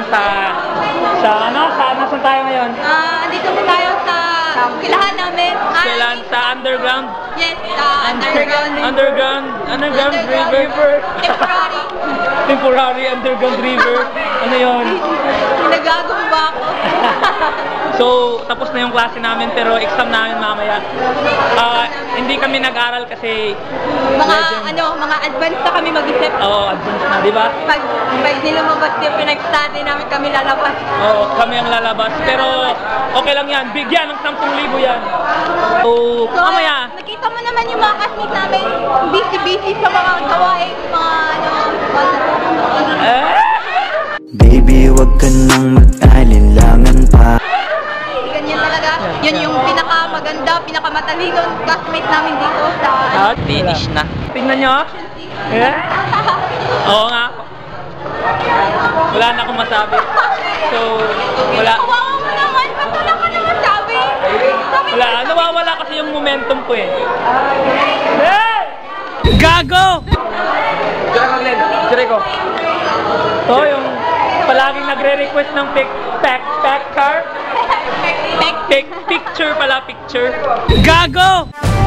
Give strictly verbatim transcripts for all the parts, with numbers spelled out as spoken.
sa, sa ano, sa, nasan tayo ngayon? Ah, andito po tayo sa kilahan namin. Kailan? Sa underground? Yes, sa underground. Underground, underground river. Temporary. Temporary underground river. Ano yun? Nagagawin ba ako? So, tapos na yung klase namin pero exam namin mamaya. Uh, hindi kami nag-aral kasi mga legend. ano, mga advance na kami mag-isip. Oo, oh, advance na, di ba? Pag, pag nilumabas yung pinag-study namin, kami lalabas. Oo, oh, kami ang lalabas. Pero okay lang yan. Bigyan ng sampung libo yan. So, So, mamaya. nakita mo naman yung mga classmates namin, busy-busy sa mga gawain, mga ano, Eh? Baby, wag ka nang mag-alinlangan pa. ganyan talaga. Yun yung pinakamaganda, pinakamatalino classmate namin dito sa At finish na. Tingnan nyo. Eh? Oo nga. Wala na akong masabi. So, wala. Kawawa mo naman, ba't wala ka naman sabi? Wala. Nawawala kasi yung momentum ko eh. Hey! Gago! Sire ko. So, yung palaging nagre-request ng pic, pic, picture. Pic, picture pala, picture. Gago!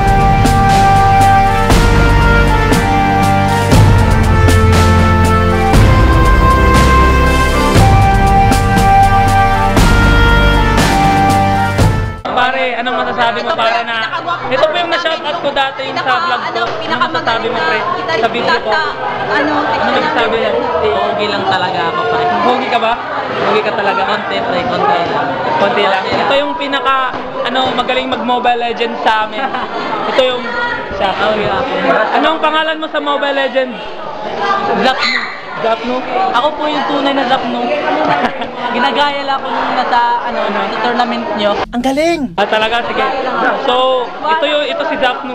Pare, anong masasabi mo pare na ito po yung na-shoutout ko dati yung sa vlog ko. Ano masasabi mo pre sa video ko? Ano? Ano nagsasabi yan? Pogi lang talaga ako pre. Pogi ka ba? Pogi ka talaga? Konti pre, konti lang. Konti lang. Ito yung pinaka ano magaling mag-Mobile Legends sa amin. Ito yung siya. Anong pangalan mo sa Mobile Legends? Zapno. Zapno? Ako po yung tunay na Zapno. Ginagaya lang ako nung nasa ano, sa tournament nyo. Ang galing! Ah, talaga? Sige. So, ito yung ito si Zapno.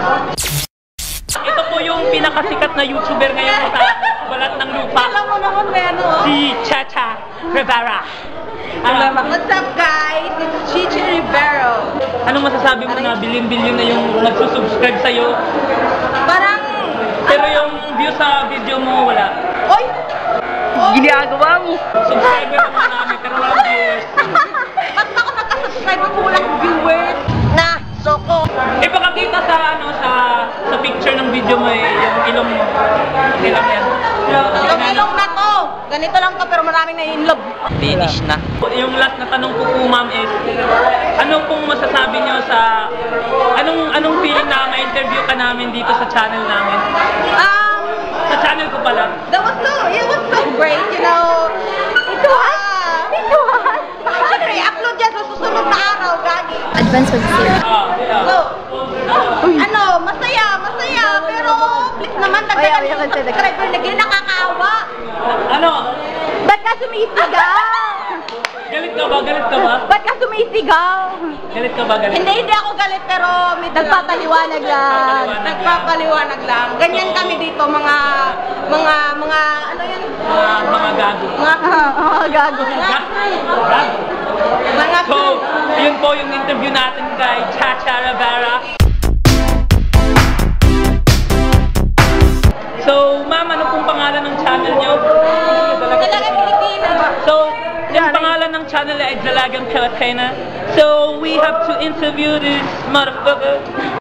Ito po yung pinakasikat na YouTuber ngayon sa balat ng lupa. Alam mo naman may ano? Si Chacha Rivera. Ano? What's up guys? It's Chichi Rivero. Anong masasabi mo na billion-billion na yung nagsusubscribe sa'yo? Parang... Pero yung view sa video mo, wala. Oy! Oh. Ginagawa mo. Subscriber mo namin, pero walang viewers. Ba't ako nagka-subscriber ko walang viewers? Na! Soko! Ipakakita sa ano sa sa picture ng video mo eh, yung ilong mo. Okay lang yan. Yung ilong na to! Ganito lang to pero maraming na-inlove. Finish na. Yung last na tanong ko po ma'am is, ano pong masasabi niyo sa, anong anong feeling na ma-interview ka namin dito sa channel namin? Um, Sa channel ko pala. that was so, it was so great, you know. Ito ha? Ito ha? Siyempre, i-upload yan sa susunod na araw, gagi. Advance mag-save. Ah, yeah. So, ano, masaya, masaya, pero please naman, dagdagan Ay, ay, yung ay, ay, subscriber lagi, nakakaawa. Ano? Ba't ka sumisigaw? Galit ka ba? Galit ka ba? Ba't ka sumisigaw? Galit ka ba? Galit? Hindi, hindi ako galit, pero may nagpapaliwanag lang. Nagpapaliwanag lang. Ganyan kami dito, mga, mga, mga, ano yun? Mga, mga gago. Mga, mga gago. Gago. Mga, So, yun po yung interview natin kay Chacha Rivera. So, ma'am, ano pong pangalan ng channel niyo? Dalagang Pilipina. So, yung pangalan ng channel ay Dalagang Pilipina. So, we have to interview this motherfucker.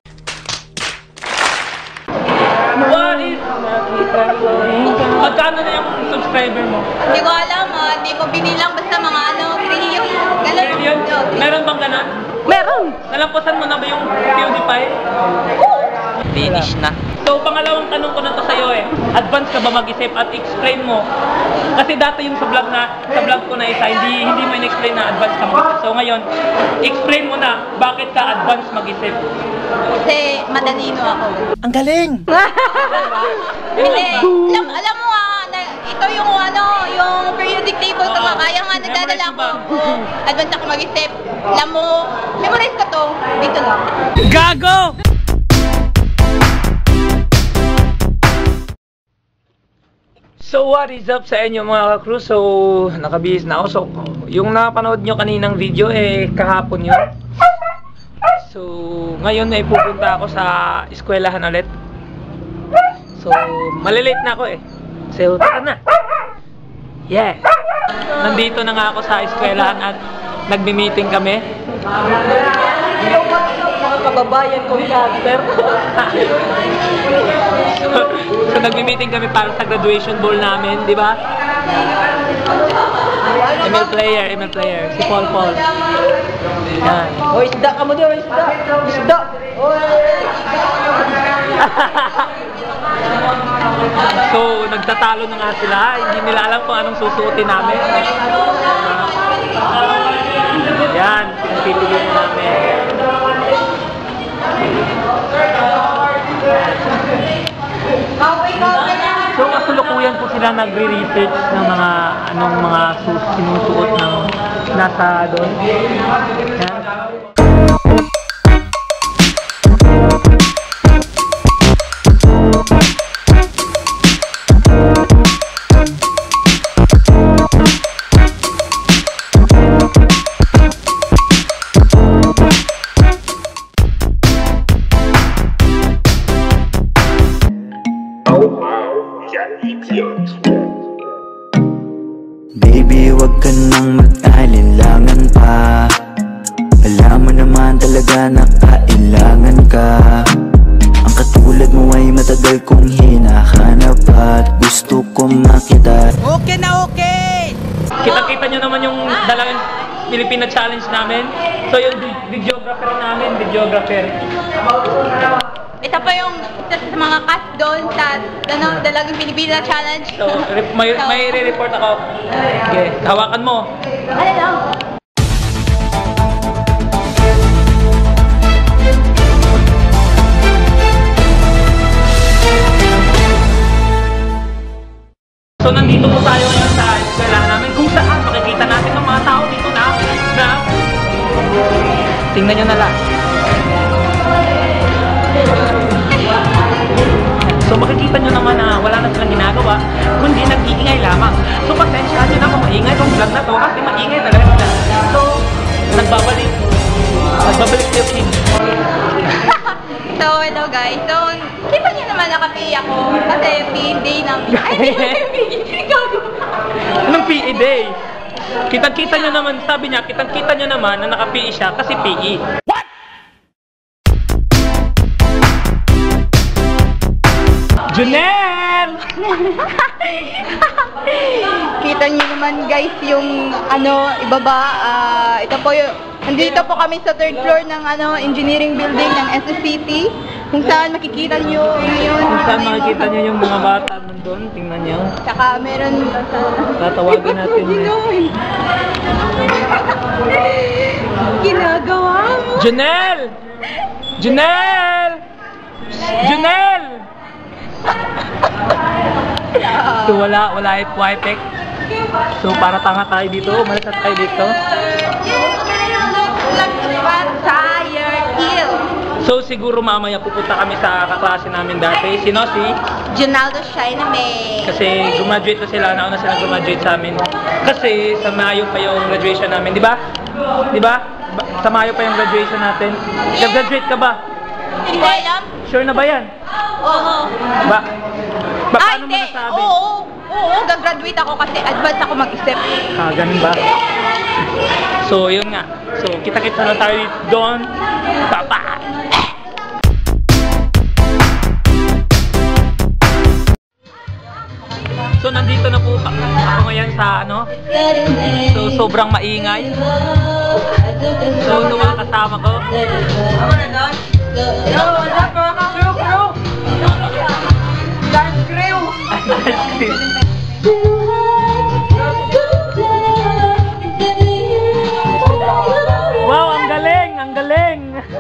What is... Magkano na yung subscriber mo? Hindi ko alam, ah. Hindi ko binilang basta mga ano, trillion. Ganon. Trillion? Meron bang ganon? Meron. Nalampasan mo na ba yung PewDiePie? Finish na. So, pangalawang tanong ko na to sa'yo eh. Advance ka ba mag-isip at explain mo? Kasi dati yung sa vlog na, sa vlog ko na isa, hindi hindi mo in-explain na advance ka mag-isip. So ngayon, explain mo na bakit ka advance mag-isip. Kasi madalino ako. Ang galing! Hindi. Alam, alam mo ah, na, ito yung ano, yung periodic table ko nga. Kaya nga nagdadala ko. Oo, advance ako mag-isip. Alam mo, memorize ko to. Dito lang. Gago! So what is up sa inyo mga ka-crew? So nakabihis na ako. So yung napanood nyo kaninang video eh kahapon yun. So ngayon ay pupunta ako sa eskwelahan ulit. So malilate na ako eh. So tara na. Yeah! Nandito na nga ako sa eskwelahan at nagmi-meeting kami. Mga kababayan ko caster. so, so nagmi-meeting kami para sa graduation ball namin, di ba? M L player, M L player, si Paul Paul. Yan. O isda ka mo din, o isda. Isda. So, nagtatalo na nga sila. Hindi nila alam kung anong susuotin namin. Yan, pinipili namin. So, kasulukuyan po sila nagre-research ng mga anong mga sus sinusuot ng nasa doon. Yan. Baby, wag ka nang mag-alinlangan pa. Alam mo naman talaga na kailangan ka. Ang katulad mo ay matagal kong hinahanap at gusto kong makita. Okay na okay! Kita-kita nyo naman yung dalawang Filipino challenge namin. So yung videographer namin, videographer. Ito pa yung isa sa mga cast doon sa ano, Dalagang Pilipina Challenge. So, may, may re-report ako. Okay, hawakan mo. Ano lang? So, nandito po tayo ngayon sa eskwelahan namin kung saan makikita natin ng mga tao dito na na tingnan nyo na lang. So makikita nyo naman na wala na silang ginagawa, kundi nag-iingay lamang. So pasensyahan nyo na kung maingay tong vlog na to kasi maingay talaga sila. So, nagbabalik. Nagbabalik yung kid. So, hello guys. So, kita niyo naman naka-P E ako kasi P E day namin. Ay, P E Anong P E day? Kitang-kita nyo naman, sabi niya, kitang-kita nyo naman na naka-P E siya kasi P E. What? Junel! Kita niyo naman guys yung ano, ibaba. Uh, ito po yung, nandito po kami sa third floor ng ano, engineering building ng S S C T. Kung saan makikita niyo ngayon. Kung saan makikita nyo yung mga bata nandun, tingnan nyo. Tsaka meron Tatawagin natin eh. Ginagawa mo. Junel! Junel! Junel! So wala, wala it wipe. So para tanga tayo dito, umalis na tayo dito. So siguro mamaya pupunta kami sa kaklase namin dati. Sino si? Jonaldo Shainame. Kasi graduate na sila, nauna sila graduate sa amin. Kasi sa Mayo pa yung graduation namin, di ba? Di ba? Ba- Sa Mayo pa yung graduation natin. Nag-graduate ka ba? Hindi ko alam. Sure na ba yan? Oo. Ba? Ba Ay, paano mo hindi. nasabi? Oo. Oo, gagraduate ako kasi advance ako mag-isip. Ah, ganun ba? So, yun nga. So, kita-kita na tayo doon. Papa! So, nandito na po ako ngayon sa ano. So, sobrang maingay. So, ito mga kasama ko. Dance crew! Wow, ang galing! Ang galing!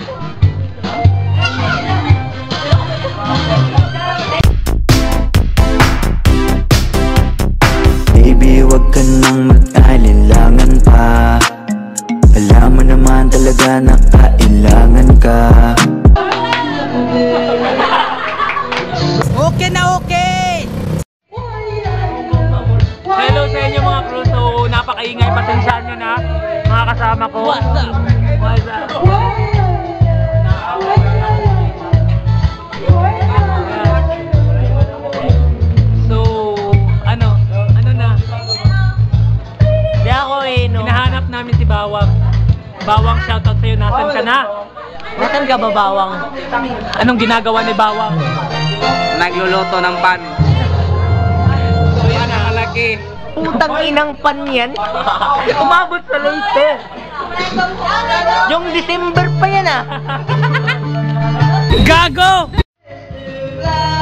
Baby, wag ka nang mag-alinlangan pa. Alam mo naman talaga na kailangan ka. Okay na okay! Hello sa inyo mga crew. So, napakaingay. Pasensyahan nyo na. Mga kasama ko. What's up? What's up? So, ano? Ano na? Bawang, shoutout sa'yo. Nasaan ka na? Nasaan ka ba, Bawang? Anong ginagawa ni Bawang? Nagluluto ng pan. So yan ang malaki. Putang inang pan yan. Umabot sa Leyte. Yung December pa yan ah. Gago!